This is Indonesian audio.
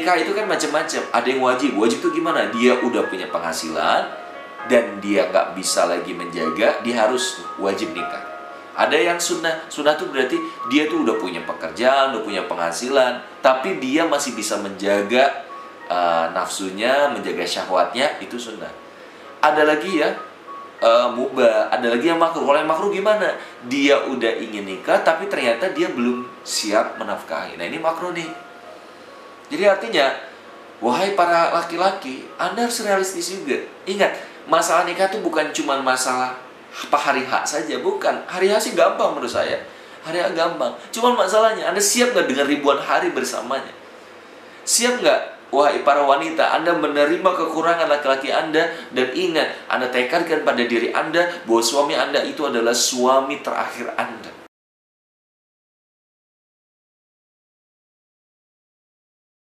Nikah itu kan macam-macam. Ada yang wajib. Wajib itu gimana? Dia udah punya penghasilan dan dia nggak bisa lagi menjaga, dia harus wajib nikah. Ada yang sunnah. Sunnah itu berarti dia tuh udah punya pekerjaan, udah punya penghasilan, tapi dia masih bisa menjaga nafsunya, menjaga syahwatnya, itu sunnah. Ada lagi ya mubah, ada lagi yang makruh. Kalau yang makruh gimana? Dia udah ingin nikah tapi ternyata dia belum siap menafkahi. Nah, ini makruh nih. Jadi artinya, wahai para laki-laki, Anda harus realistis juga. Ingat, masalah nikah itu bukan cuma masalah hari H saja, bukan. Hari H sih gampang menurut saya. Hari H gampang. Cuman masalahnya, Anda siap nggak dengan ribuan hari bersamanya? Siap nggak? Wahai para wanita, Anda menerima kekurangan laki-laki Anda, dan ingat, Anda tekadkan pada diri Anda bahwa suami Anda itu adalah suami terakhir Anda.